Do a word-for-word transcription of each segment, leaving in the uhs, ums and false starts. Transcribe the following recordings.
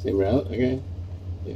Same route, okay. Yeah.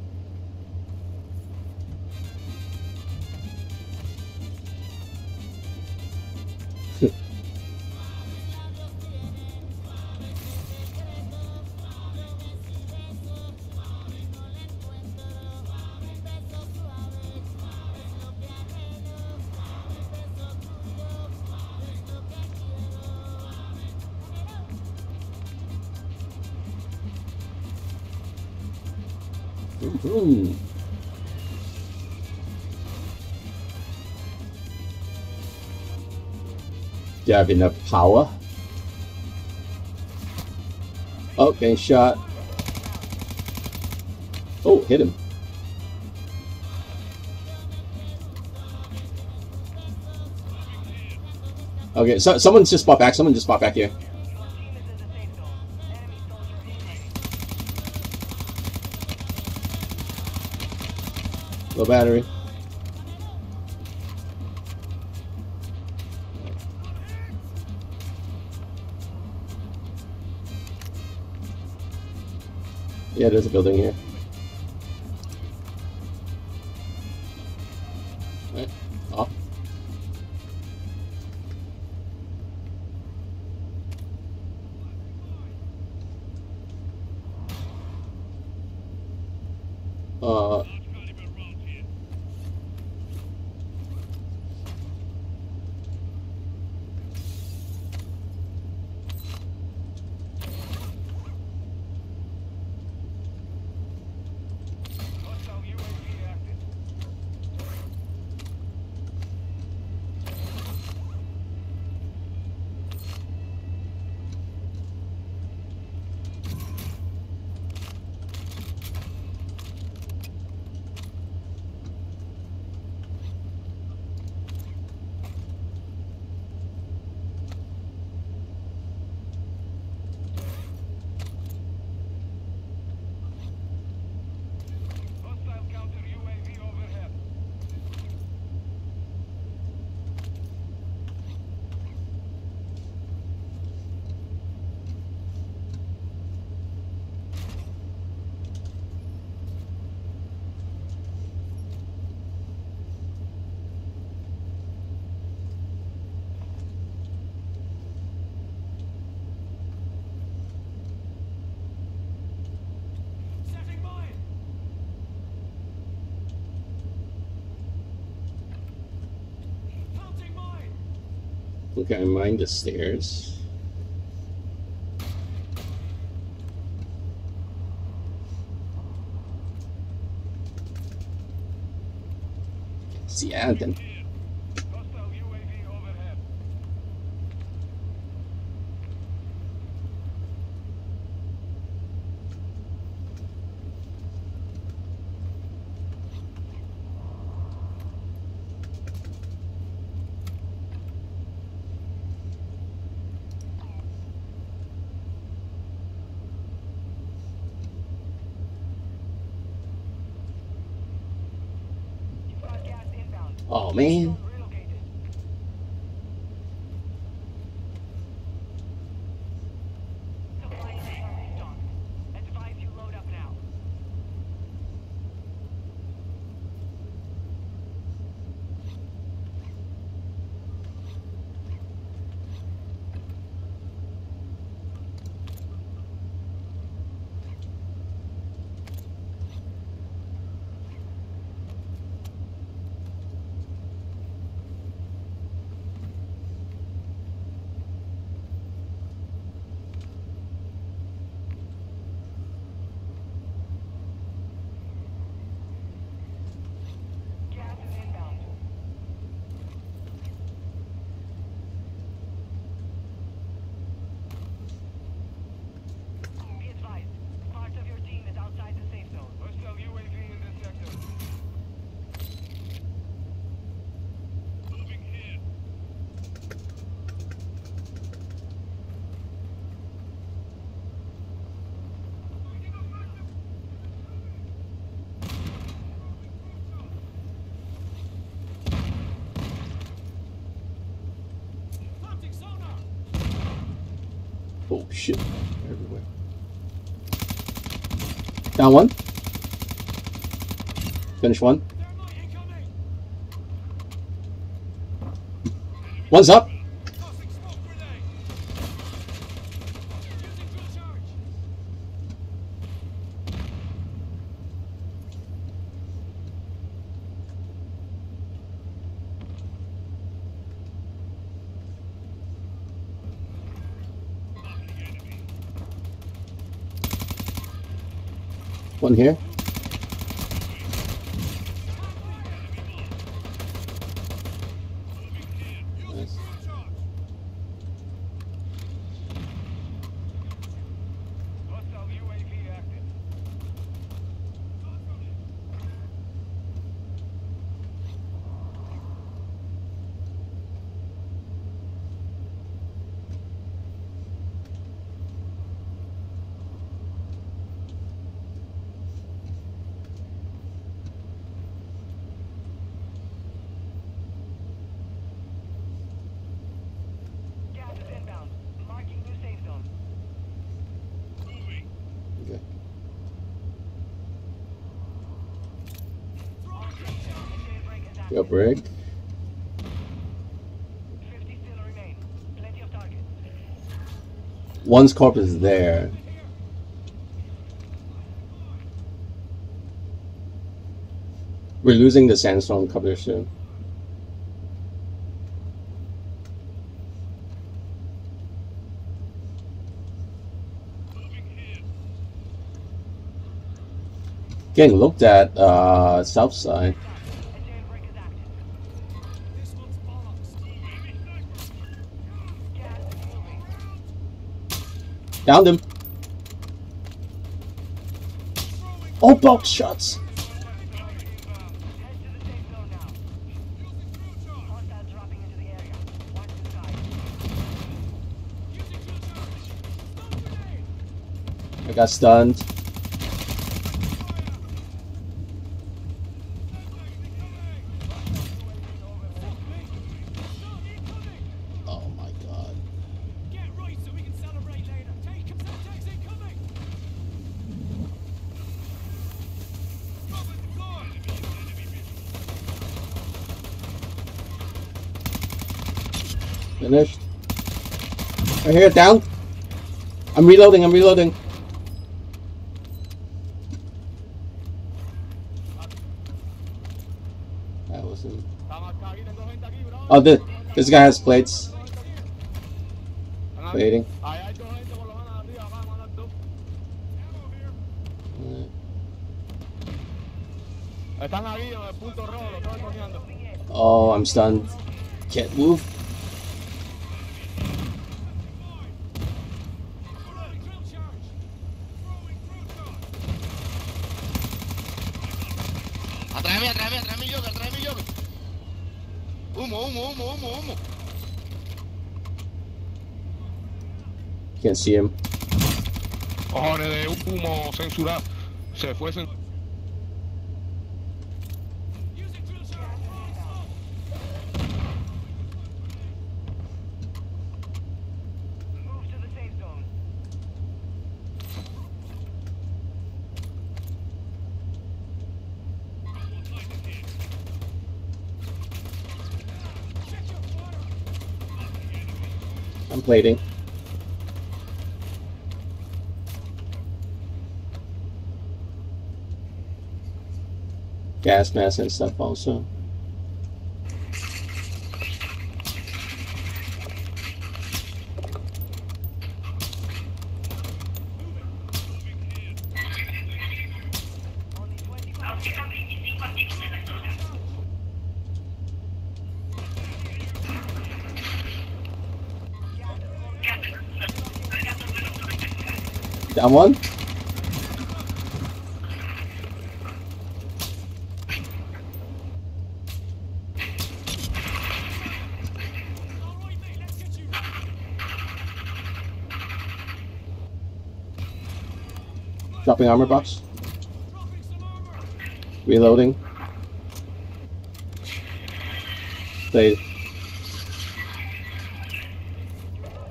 Mm-hmm. Do you have enough power? Oh, getting shot. Oh, hit him. Okay, so someone just bought back. Someone just bought back here. Low battery. Yeah, there's a building here. Right. Off. Uh. Okay, I mind the stairs. See Anton. Oh man. Oh shit, everywhere. Down one. Finish one. One's up. One here. Nice. Go break. One's corpse is there. We're losing the sandstone cover soon. Getting looked at uh, south side. Downed him. Oh, box shots. I got stunned. Finished. Right here, down. I'm reloading, I'm reloading. That was him. Oh, this, this guy has plates. Waiting. Oh, I'm stunned. Can't move. Atráeme, atráeme, atráeme yo, atráeme yo. Humo, humo, humo, humo, humo. Can't see him. Cojones de humo censurado. Se fue censurado. I'm plating. Gas mask and stuff also. Down one. Dropping armor box. Reloading. Play.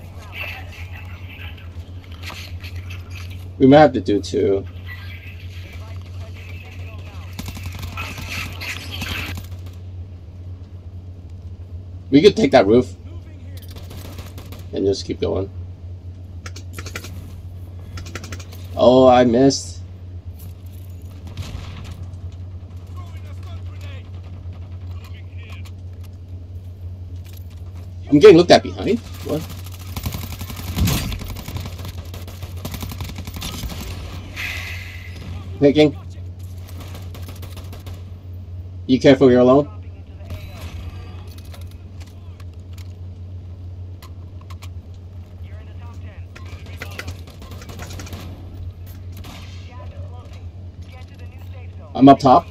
We might have to do two. We could take that roof and just keep going. Oh, I missed. I'm getting looked at behind. What? Picking. You careful, you're alone. I'm up top.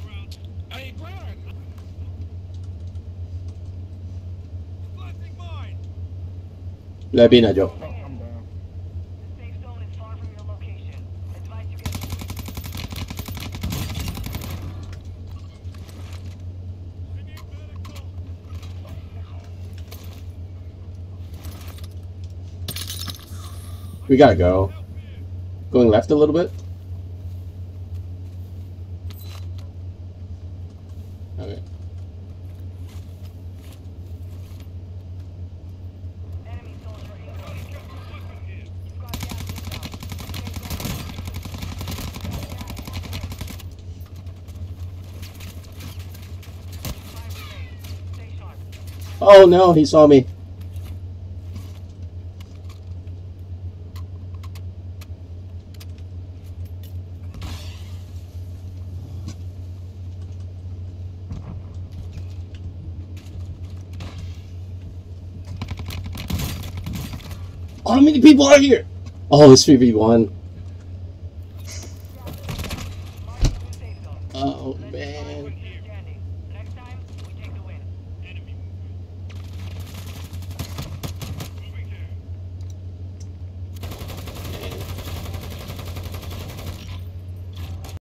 Labi na, Joe. We gotta go. Going left a little bit. Okay. Oh no, he saw me. How many people are here? Oh, it's three v one. Oh, man.